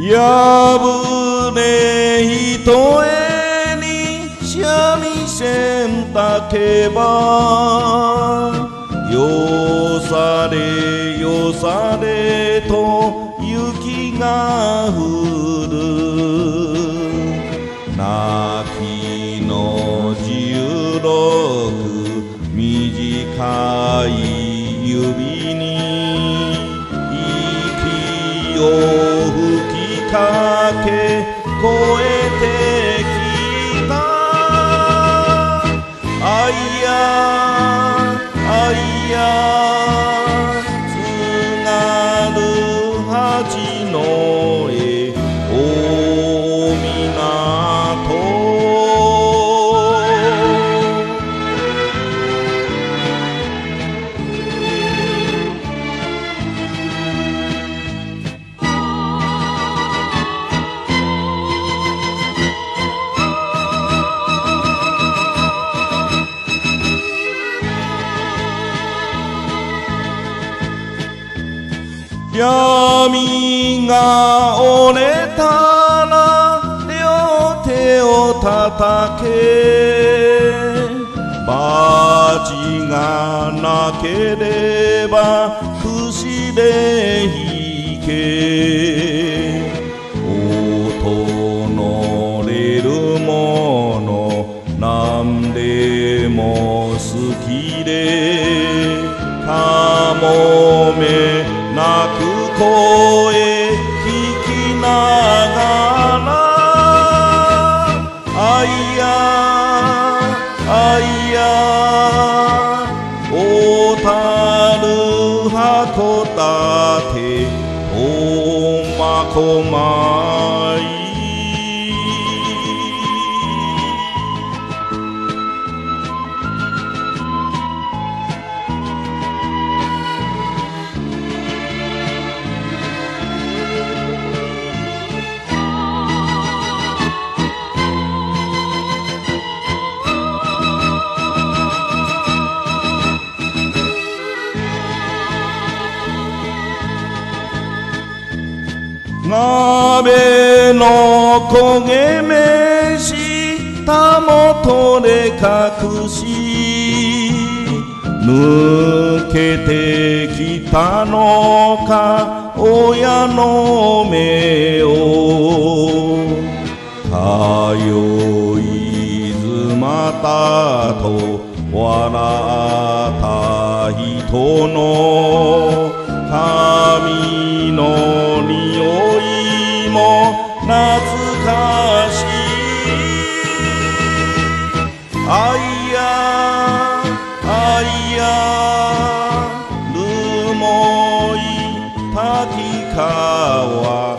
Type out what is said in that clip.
やぶねひとえに三味線たけばよされよされと雪が降る泣きの16短い指に息を吹きかけ越えてきたあいやあいや津軽八の絵大港闇が折れたら両手を叩けバチがなければ櫛で引け音のれるものなんでも好きでかもめ泣く声聞きながらあいやあいや小樽函館苫小牧鍋の焦げ飯たもとで隠し抜けてきたのか親の目をかよいずまたと笑った人の髪の匂いも懐かしいあいやあいや留萌滝川